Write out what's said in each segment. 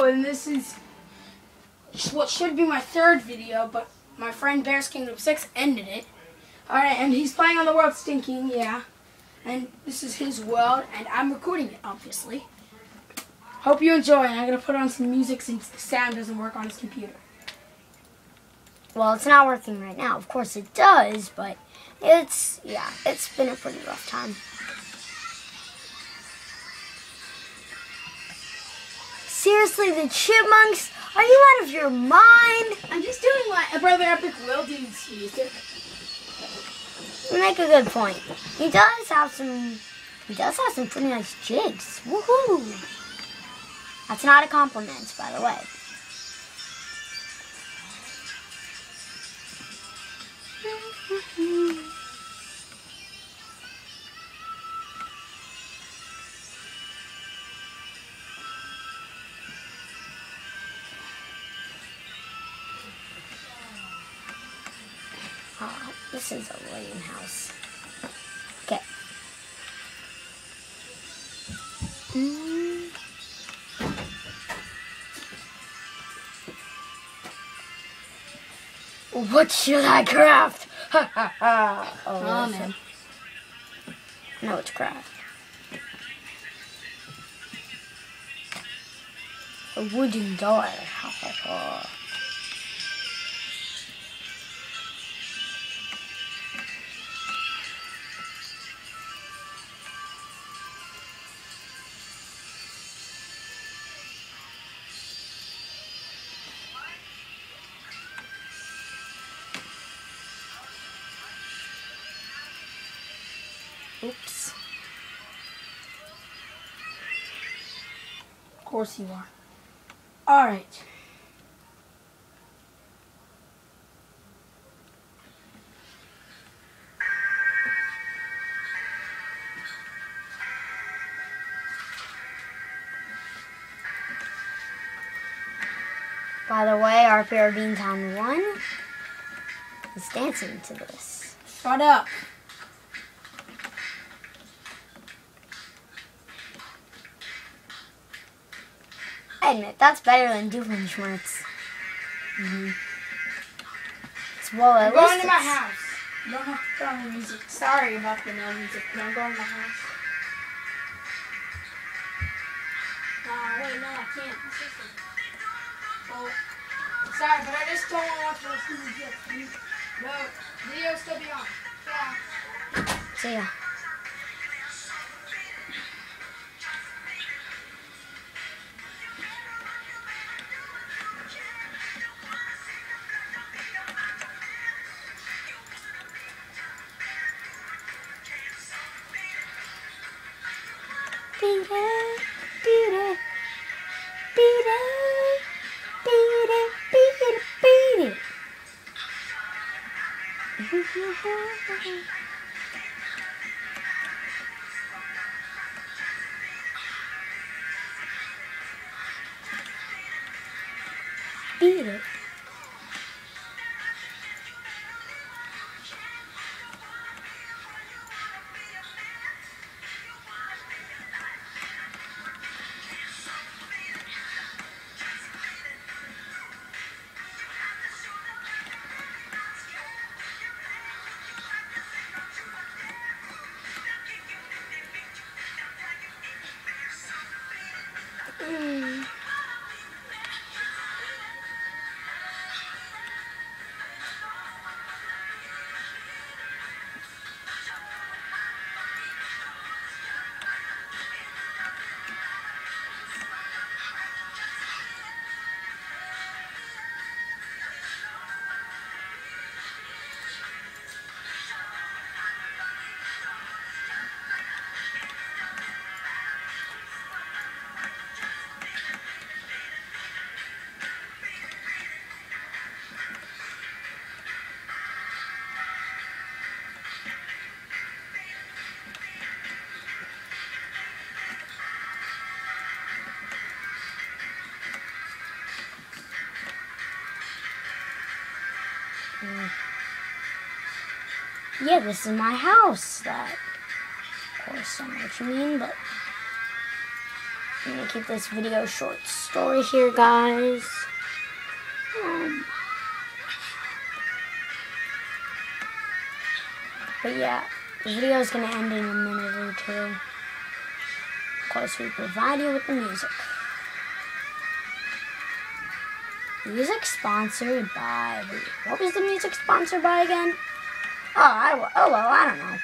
and this is what should be my third video, but my friend Bears Kingdom 6 ended it. Alright, and he's playing on the world Stinking, yeah. And this is his world, and I'm recording it, obviously. Hope you enjoy, and I'm going to put on some music since the sound doesn't work on his computer. Well, it's not working right now. Of course it does, but it's been a pretty rough time. Seriously, the Chipmunks? Are you out of your mind? I'm just doing what Brother Epic Will do music. You make a good point. He does have some pretty nice jigs. Woohoo! That's not a compliment, by the way. Oh, this is a lame house. Okay. What should I craft? Ha ha ha. Oh man. No, it's craft. A wooden door. Ha ha ha. Oops. Of course you are. Alright. By the way, our Fair Beantown 1 is dancing to this. Shut up. I admit, that's better than Doofenshmirtz. It's well, at I'm least going to my house. You don't have to put on the music. Sorry about the no music, but I'm going to my house. Wait, no, I can't. Well, sorry, but I just don't want to watch the music. No, video still be on. Yeah. See ya. Beat it, beat it, beat it, beat it, beat it, beat it. Beat it. Yeah, this is my house. That, of course, I know what you mean, but I'm gonna keep this video short story here, guys. But yeah, the video is gonna end in a minute or two. Of course, we provide you with the music. Music sponsored by... What was the music sponsored by again? Oh well, I don't know.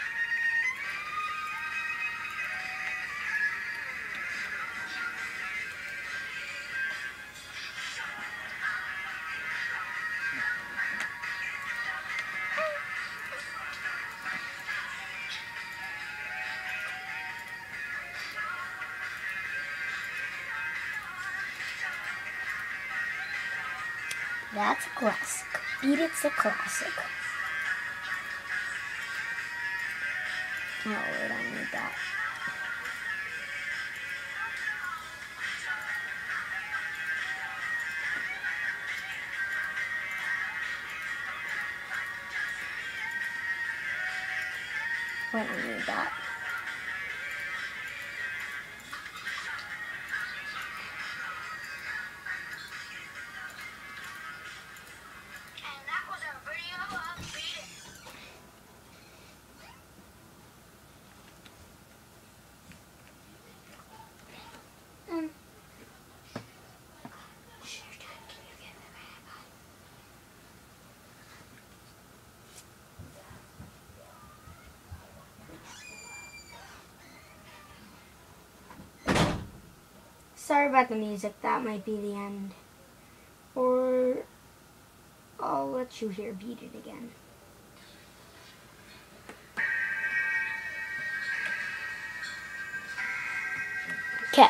That's a classic. Beat It's a classic. Oh, wait, I need that. Wait, I need that. Sorry about the music, that might be the end. Or I'll let you hear Beat It again. Okay.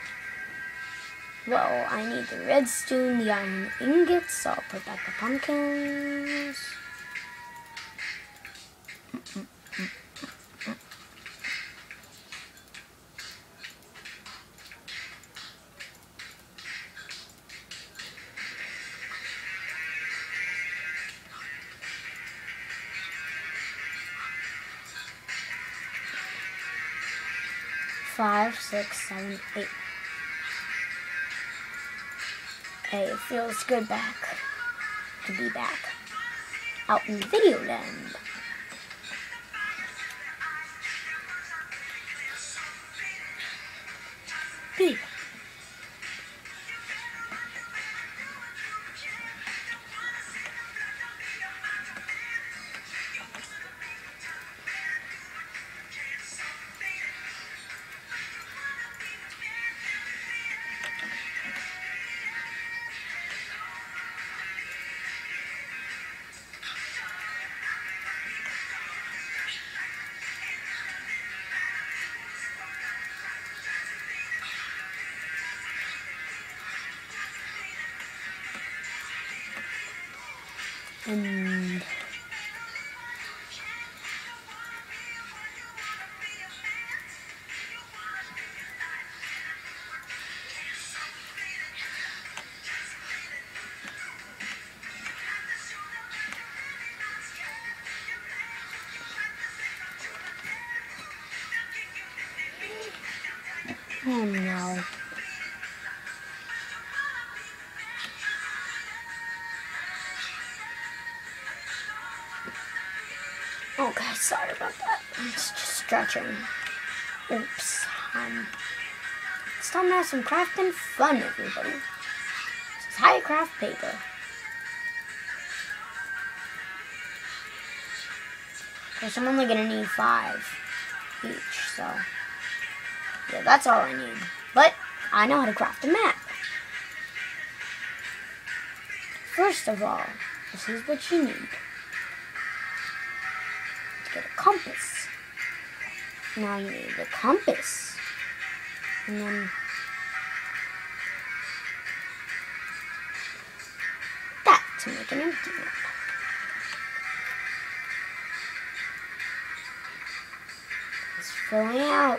Well, I need the redstone, the iron ingots, so I'll put back the pumpkins. Five, 6, 7, 8. Hey, it feels good to be back out in video land. Beep. And oh no. Okay, sorry about that. It's just stretching. Oops. It's time to have some crafting fun, everybody. This is how you craft paper. Because I'm only gonna need 5 each, so yeah, that's all I need. But I know how to craft a map. First of all, this is what you need. Get a compass. Now you need a compass. And then that to make an empty map. It's filling out.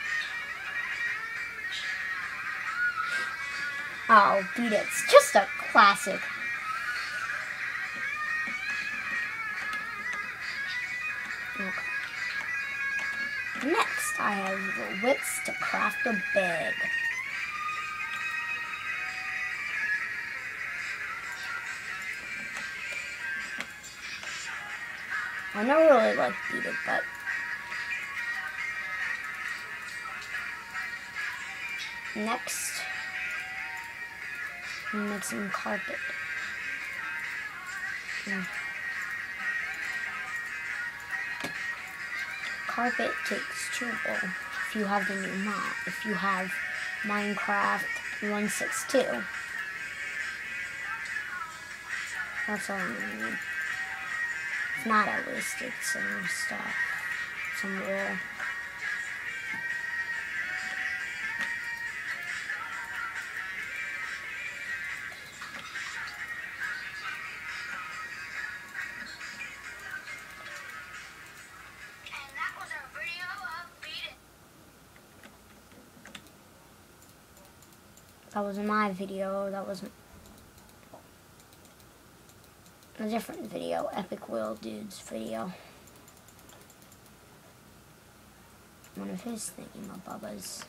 Oh, Beat It. It's just a Classic. Okay. Next, I have the wits to craft a bag. I never really liked Beat It, but next, we make some carpet. Carpet takes 2 wool if you have the new mod. If you have Minecraft 1.6.2, that's all I'm gonna need. If not, I wasted some stuff, some wool. That wasn't my video, that wasn't a different video, Epic Wheel Dude's video. One of his thingamabobbas.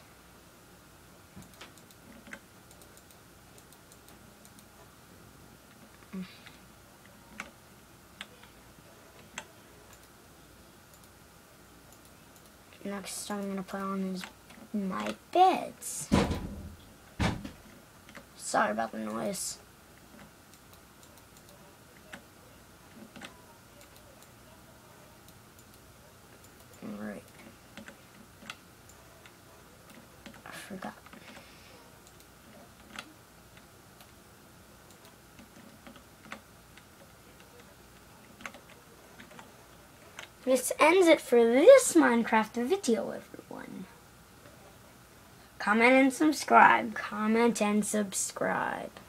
Next I'm gonna put on is my beds. Sorry about the noise. Alright. I forgot. This ends it for this Minecraft video, everyone. Comment and subscribe. Comment and subscribe.